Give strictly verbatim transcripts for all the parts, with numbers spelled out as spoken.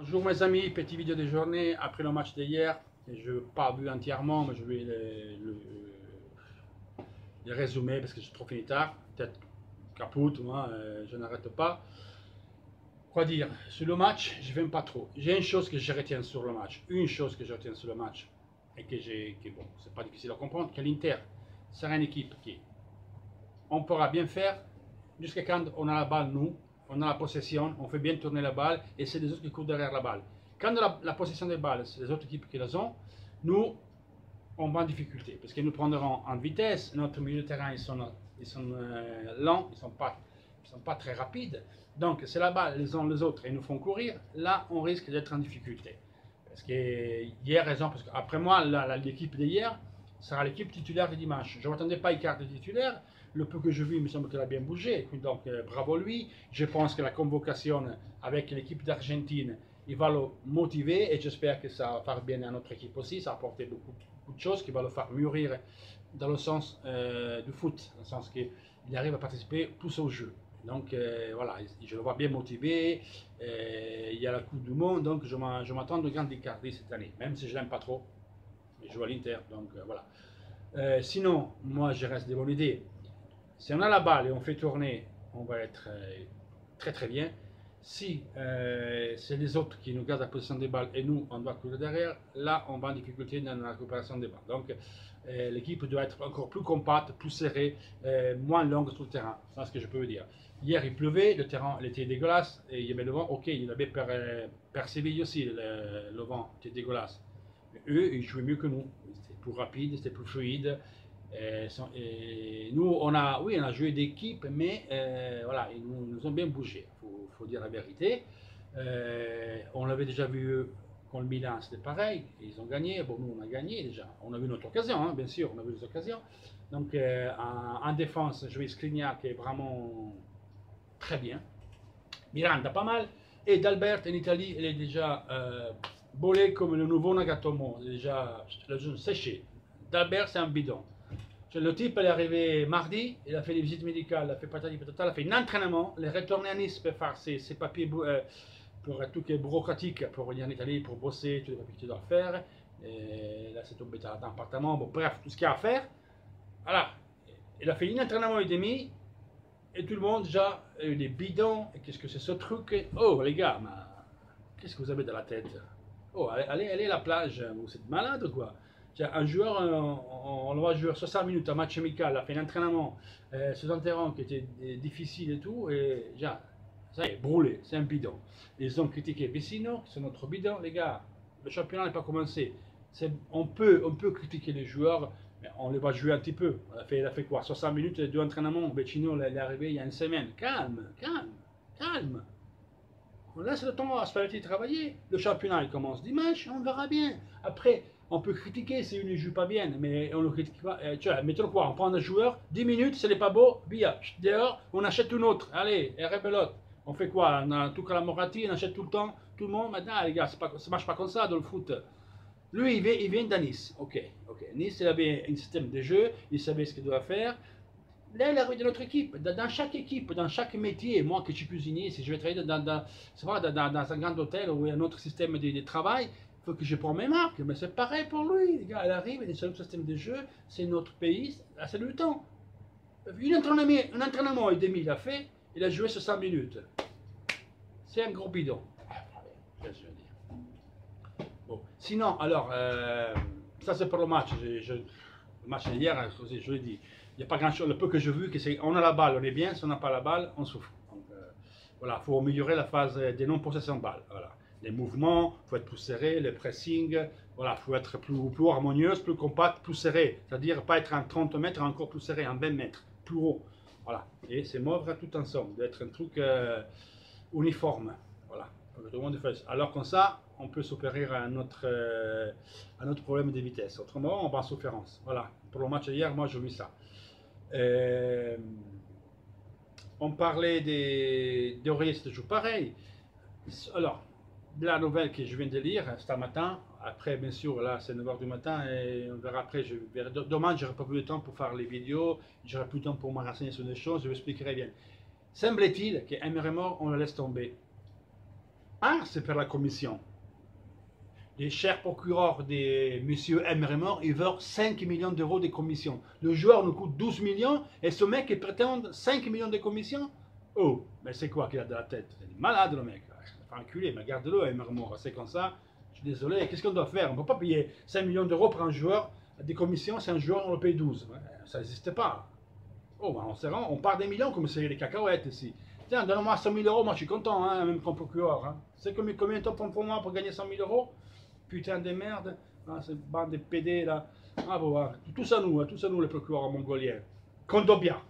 Bonjour mes amis, petite vidéo de journée après le match d'hier. Je n'ai pas vu entièrement, mais je vais le, le, le résumer parce que je suis trop fini tard. Peut-être capote, moi, euh, je n'arrête pas. Quoi dire? Sur le match, je ne vais pas trop. J'ai une chose que je retiens sur le match. Une chose que je retiens sur le match. Et que j'ai, que bon, c'est pas difficile à comprendre, que l'Inter sera une équipe qui on pourra bien faire jusqu'à quand on a la balle, nous. On a la possession, on fait bien tourner la balle et c'est les autres qui courent derrière la balle. Quand la, la possession des balles, c'est les autres équipes qui les ont, nous, on va en difficulté parce qu'ils nous prendront en vitesse. Notre milieu de terrain, ils sont, ils sont euh, lents, ils ne sont, sont pas très rapides. Donc, c'est la balle, les uns les autres, et ils nous font courir. Là, on risque d'être en difficulté. Parce que hier, raison, parce qu'après moi, l'équipe d'hier sera l'équipe titulaire de dimanche. Je ne m'attendais pas à Icardi titulaire. Le peu que je vis, il me semble qu'il a bien bougé. Donc, euh, bravo lui. Je pense que la convocation avec l'équipe d'Argentine, il va le motiver et j'espère que ça va faire bien à notre équipe aussi. Ça va apporter beaucoup, beaucoup de choses qui va le faire mûrir dans le sens euh, du foot, dans le sens qu'il arrive à participer plus au jeu. Donc euh, voilà, je le vois bien motivé. Euh, il y a la Coupe du Monde, donc je m'attends de grandes Icardi cette année, même si je l'aime pas trop. Je joue à l'Inter, donc euh, voilà. Euh, sinon, moi je reste des bonnes idées. Si on a la balle et on fait tourner, on va être euh, très très bien. Si euh, c'est les autres qui nous gardent la position des balles et nous, on doit courir derrière, là, on va en difficulté dans la récupération des balles. Donc, euh, l'équipe doit être encore plus compacte, plus serrée, euh, moins longue sur le terrain. C'est ce que je peux vous dire. Hier, il pleuvait, le terrain il était dégueulasse et il y avait le vent. Ok, il y avait per, per Séville aussi, le, le vent était dégueulasse. Mais eux, ils jouaient mieux que nous. C'était plus rapide, c'était plus fluide. Et, et nous, on a, oui, on a joué d'équipe, mais euh, voilà, ils nous, nous ont bien bougé, il faut, faut dire la vérité. Euh, on l'avait déjà vu contre le Milan, c'était pareil, ils ont gagné, bon, nous on a gagné déjà. On a vu notre occasion, hein, bien sûr, on a vu les occasions. Donc euh, en, en défense, jouer Skriniar qui est vraiment très bien. Miranda pas mal. Et d'Albert en Italie, il est déjà euh, bolé comme le nouveau Nagatomo, déjà séché. D'Albert, c'est un bidon. Le type est arrivé mardi, il a fait les visites médicales, il a fait patati patata, il a fait un entraînement, il est retourné à Nice pour faire ses, ses papiers euh, pour tout ce qui est bureaucratique, pour venir en Italie, pour bosser, tous les papiers que tu dois faire. Et là, c'est tombé dans l'appartement, bon, bref, tout ce qu'il y a à faire. Voilà, il a fait un entraînement et demi, et tout le monde déjà a eu des bidons, et qu'est-ce que c'est ce truc? Oh les gars, qu'est-ce que vous avez dans la tête? Oh, allez, allez, allez à la plage, vous êtes malade ou quoi? Un joueur, on, on va jouer soixante minutes, un match amical, a fait un entraînement euh, sur un terrain qui était difficile et tout, et déjà, ça y est, brûlé, c'est un bidon. Ils ont critiqué Vecino, c'est notre bidon, les gars, le championnat n'est pas commencé. On peut, on peut critiquer les joueurs, mais on les va jouer un petit peu. Il a fait, il a fait quoi? soixante minutes, deux entraînements, Vecino, il est arrivé il y a une semaine. Calme, calme, calme. On laisse le temps à Spalletti travailler. Le championnat, il commence dimanche, on verra bien. Après, on peut critiquer si une ne joue pas bien, mais on ne critique pas. Tu vois, mettons quoi, on prend un joueur, dix minutes, ce n'est pas beau, bien, dehors, on achète une autre. Allez, et rebelote. On fait quoi? On a tout à la Moratti, on achète tout le temps, tout le monde. Maintenant, les gars, ça ne marche pas comme ça dans le foot. Lui, il vient, il vient de Nice. Ok, ok. Nice, il avait un système de jeu, il savait ce qu'il doit faire. Là, il arrive dans notre équipe. Dans chaque équipe, dans chaque métier, moi que je suis cuisinier, si je vais travailler dans, dans, dans, dans, dans un grand hôtel où il y a un autre système de, de travail, il faut que je prenne mes marques. Mais c'est pareil pour lui. Les gars, il arrive, il est sur le système de jeu, c'est notre pays, c'est le temps. Un entraînement, un entraînement et demi, il a fait, il a joué soixante minutes. C'est un gros bidon. Qu'est-ce que je veux dire? Bon. Sinon, alors, euh, ça c'est pour le match. Je, je, le match d'hier, je l'ai dit. Il n'y a pas grand chose, le peu que j'ai vu, que c'est on a la balle, on est bien, si on n'a pas la balle, on souffre. Donc euh, voilà, il faut améliorer la phase des non-possessions de balle. Voilà. Les mouvements, il faut être plus serré, le pressing, voilà, il faut être plus, plus harmonieuse, plus compact, plus serré. C'est-à-dire pas être en trente mètres, encore plus serré, en vingt mètres, plus haut. Voilà. Et c'est mordre tout ensemble, d'être un truc euh, uniforme. Voilà. Pour que tout le monde fasse. Alors comme ça, on peut s'opérer à notre, euh, à notre problème de vitesse. Autrement, on va en souffrance. Voilà. Pour le match d'hier, moi, j'ai vu ça. Euh, on parlait des d'Aurier, c'est toujours pareil. Alors, la nouvelle que je viens de lire ce matin, après bien sûr, là c'est neuf heures du matin et on verra après, je verrai. Demain, j'aurai pas plus de temps pour faire les vidéos, j'aurai plus de temps pour me renseigner sur des choses, je vous expliquerai bien. Semble-t-il qu'Emery mort, on le laisse tomber. Un, c'est faire la commission. Les chers procureurs de M. Emmeremort, ils veulent cinq millions d'euros de commission. Le joueur nous coûte douze millions et ce mec, il prétend cinq millions de commission. Oh, mais c'est quoi qu'il a de la tête? Il est malade, le mec. Il fait enculer, mais garde-le, Emmeremort. C'est comme ça. Je suis désolé. Qu'est-ce qu'on doit faire? On ne peut pas payer cinq millions d'euros pour un joueur. Des commissions, c'est un joueur, on le paye douze. Ça n'existe pas. Oh, ben on, rend, on part des millions comme c'est les cacahuètes ici. Tiens, donne-moi cent mille euros, moi je suis content, hein, même comme procureur. Hein. C'est combien, combien de temps pour moi pour gagner cent mille euros? Putain de merde, ah, cette bande de P D là. Ah bon, hein. Tout ça nous, hein, tout ça nous les procureurs mongoliens. Kondobia.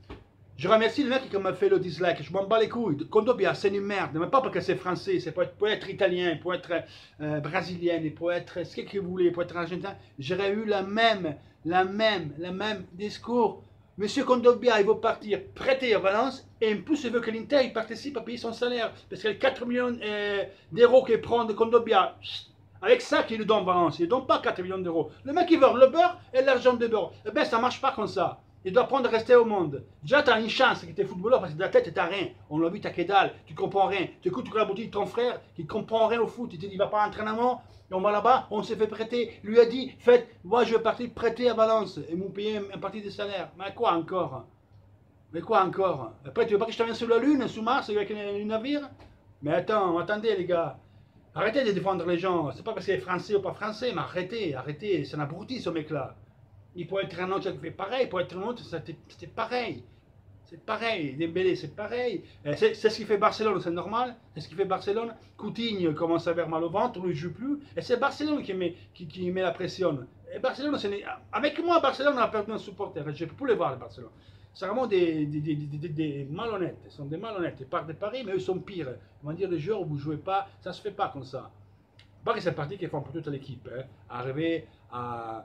Je remercie le mec qui m'a fait le dislike, je m'en bats les couilles. Kondobia, c'est une merde, mais pas parce que c'est français, c'est pour être, pour être italien, pour être euh, brésilien, pour être ce que vous voulez, pour être argentin. J'aurais eu la même, la même, la même discours. Monsieur Kondobia, il veut partir prêter à Valence et en plus il veut que l'Inter participe à payer son salaire. Parce que les quatre millions euh, d'euros qu'il prend de Kondobia, avec ça qu'il lui donne Valence, il ne donne pas quatre millions d'euros. Le mec il veut le beurre et l'argent de beurre. Eh bien ça ne marche pas comme ça. Il doit apprendre à rester au monde. Déjà tu as une chance que tu es footballeur parce que de la tête tu n'as rien. On l'a vu, tu as que dalle, tu ne comprends rien. Tu écoutes la boutique de ton frère qui ne comprend rien au foot, il te dit il ne va pas à l'entraînement. Et on va là-bas, on s'est fait prêter. Lui a dit, faites, moi je vais partir prêter à Valence et vous payer une partie des salaires. Mais quoi encore? Mais quoi encore? Après, tu veux pas que je te vienne sur la Lune, sous Mars, avec un navire? Mais attends, attendez les gars. Arrêtez de défendre les gens. C'est pas parce qu'il est français ou pas français, mais arrêtez, arrêtez. C'est un abruti ce mec-là. Il peut être un autre qui fait pareil, il peut être un autre, c'était pareil. C'est pareil, Dembélé, c'est pareil. C'est ce qui fait Barcelone, c'est normal. C'est ce qui fait Barcelone. Coutinho commence à avoir mal au ventre, on ne joue plus. Et c'est Barcelone qui met, qui, qui met la pression. Et Barcelone, avec moi, Barcelone a perdu un supporter. Je ne peux plus les voir, le Barcelone. C'est vraiment des, des, des, des, des malhonnêtes. Ils sont des malhonnêtes. Ils partent de Paris, mais eux sont pires. Ils vont dire les joueurs, vous ne jouez pas. Ça ne se fait pas comme ça. Pas que c'est parti qu'ils font pour toute l'équipe. Hein. Arriver à.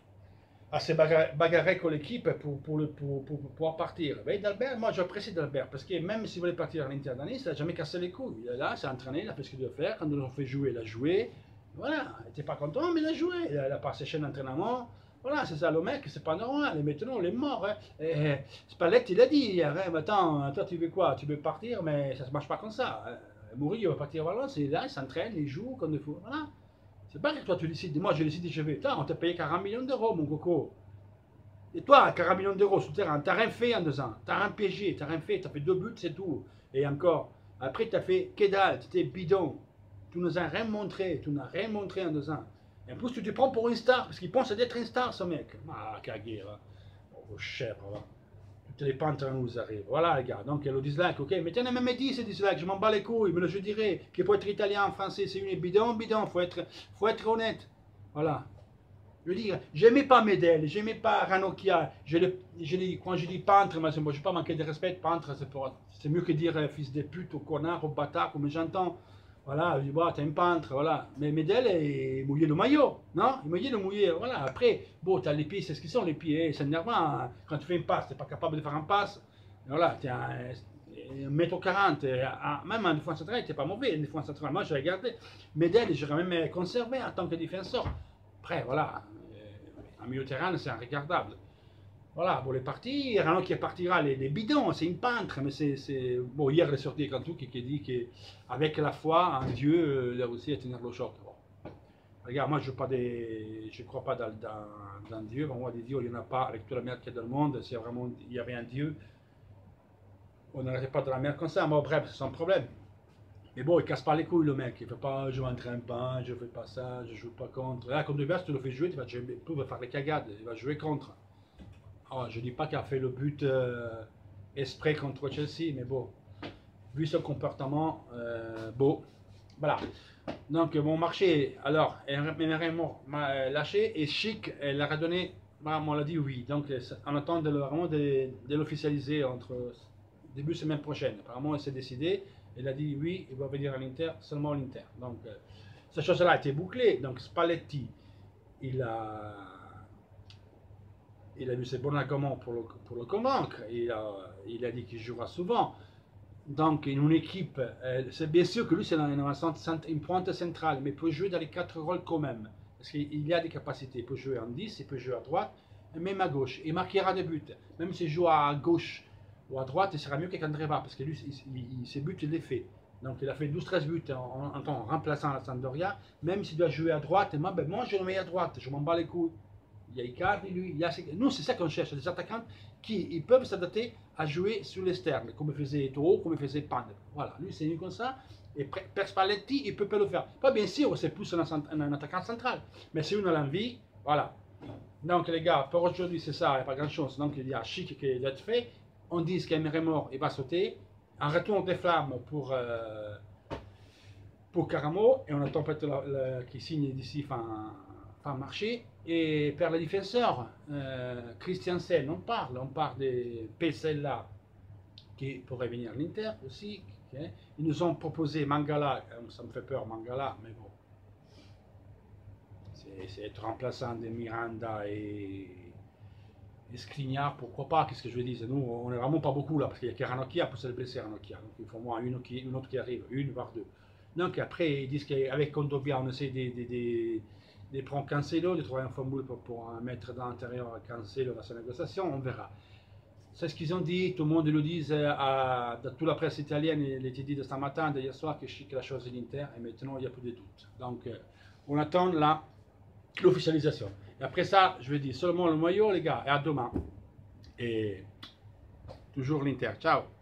à se bagarrer avec l'équipe pour, pour, pour, pour, pour pouvoir partir. Mais d'Albert, moi j'apprécie d'Albert parce que même s'il voulait partir à l'Inter d'année, ça n'a jamais cassé les couilles. Il est là, s'est entraîné, il a fait ce qu'il doit faire. Quand ils l'ont fait jouer, il a joué. Voilà, il n'était pas content, mais il a joué. Il a, il a passé chez l'entraînement. Voilà, c'est ça le mec, c'est pas normal. Et maintenant, il est mort. Hein. Et, et, Spalletti, il a dit hier, hein, attends, toi tu veux quoi? Tu veux partir, mais ça ne marche pas comme ça. Hein. Mourinho va partir à Valence, il est là, il s'entraîne, il joue comme il faut. Voilà. C'est pas que toi tu décides, moi je décide, je vais. On t'a payé quarante millions d'euros, mon coco. Et toi, quarante millions d'euros sur le terrain, t'as rien fait en deux ans. T'as rien piégé, t'as rien fait, t'as fait deux buts, c'est tout. Et encore, après t'as fait que dalle, t'étais bidon. Tu nous as rien montré, tu n'as rien montré en deux ans. Et en plus, tu te prends pour une star, parce qu'il pense d'être une star, ce mec. Ah, cagué, là. Oh, chèvre, là. Toutes les pantres nous arrivent. Voilà, les gars. Donc, il y a le dislike, ok. Mais tiens, même dit, ce dislike, je m'en bats les couilles. Mais je dirais qu'il faut être italien, français, c'est une bidon, bidon. Faut être, faut être honnête. Voilà. Je veux dire, j'aimais pas Medel, j'aimais pas Ranocchia. Je le, je le, quand je dis peintre, moi, je ne vais pas manquer de respect. Peintre, c'est mieux que dire euh, fils de pute, ou connard, ou bâtard, comme j'entends. Voilà, je dis, bah, t'es un peintre, voilà. Mais Medel est mouillé le maillot, non? Il mouillé le mouillé, voilà. Après, bon, t'as les pieds, c'est ce qu'ils sont les pieds, c'est énervant. Hein. Quand tu fais une passe, t'es pas capable de faire un passe. Voilà, t'es un, un mètre quarante, même en défense centrale, t'es pas mauvais en défense centrale. Moi, j'ai regardé. Medel, j'aurais même conservé en tant que défenseur. Après, voilà. En milieu de terrain, c'est regardable. Voilà, bon, les parties, Renault qui partira les, les bidons, c'est une peintre, mais c'est. Bon, hier, il est sorti Cantou qui, qui dit qu'avec la foi en Dieu, il a réussi à tenir le choc. Bon. Regarde, moi, je ne crois pas dans, dans, dans Dieu. Bon, moi, des dieux, il n'y en a pas. Avec toute la merde qu'il y a dans le monde, s'il y, y avait un Dieu, on n'arrêtait pas de la merde comme ça. Bon, bref, c'est son problème. Mais bon, il casse pas les couilles, le mec. Il ne fait pas, je m'entraîne pas, je ne fais pas ça, je ne joue pas contre. Là, comme de base, tu le fais jouer, tu vas, tu vas faire les cagades, il va jouer contre. Alors, je ne dis pas qu'il a fait le but euh, exprès contre Chelsea, mais bon, vu son comportement, euh, bon, voilà. Donc, mon marché, alors, m'a lâché et Chic, elle a redonné, on l'a dit oui. Donc, on attend de, vraiment de, de l'officialiser entre début de semaine prochaine. Apparemment, elle s'est décidée. Il a dit oui, il va venir à l'Inter, seulement à l'Inter. Donc, euh, cette chose-là a été bouclée. Donc, Spalletti, il a, il a vu ses bons arguments pour le, pour le convaincre. Il a, il a dit qu'il jouera souvent. Donc, une équipe, euh, c'est bien sûr que lui, c'est une, une pointe centrale, mais il peut jouer dans les quatre rôles quand même. Parce qu'il a des capacités. Il peut jouer en dix, il peut jouer à droite, et même à gauche. Il marquera des buts. Même s'il joue à gauche ou à droite, il sera mieux qu'Andreva, parce que lui, il, il, ses buts, il les fait. Donc il a fait douze treize buts en, en, en remplaçant la Sampdoria. Même s'il doit jouer à droite, moi, ben, moi je le mets à droite, je m'en bats les couilles. Il y a Icardi, lui, il y a... Nous, c'est ça qu'on cherche, des attaquants qui ils peuvent s'adapter à jouer sur l'externe, comme faisait Eto'o, comme faisait Pande. Voilà, lui, c'est venu comme ça. Et per Spalletti, il peut pas le faire. Pas bien sûr, c'est plus un, un, un attaquant central. Mais si on a l'envie, voilà. Donc, les gars, pour aujourd'hui, c'est ça, il n'y a pas grand-chose. Donc, il y a Chic qui doit être fait. On dit qu'Emery mort, il va sauter. Un retour des flammes pour, euh, pour Caramo. Et on attend peut-être qu'il signe d'ici fin, fin marché. Et pour les défenseurs, euh, Christiansen, on parle. On parle de Pesella qui pourrait venir à l'Inter aussi. Okay. Ils nous ont proposé Mangala. Ça me fait peur, Mangala, mais bon. C'est être remplaçant de Miranda et, et Skriniar, pourquoi pas, qu'est-ce que je veux dire. Nous, on n'est vraiment pas beaucoup là, parce qu'il y a que Ranocchia pour se blesser Ranocchia. Donc il faut au moins une, une autre qui arrive, une voire deux. Donc après, ils disent qu'avec Kondogbia, on essaie de, de, de, de prendre Cancelo, de trouver un formule pour, pour mettre dans l'intérieur Cancelo dans sa négociation, on verra. C'est ce qu'ils ont dit, tout le monde le dit, à, dans toute la presse italienne, il était dit de ce matin, d'hier soir, que Chic la chose de l'Inter, et maintenant il n'y a plus de doute. Donc on attend là l'officialisation. Et après ça, je vais dire seulement le maillot, les gars, et à demain. Et toujours l'Inter. Ciao.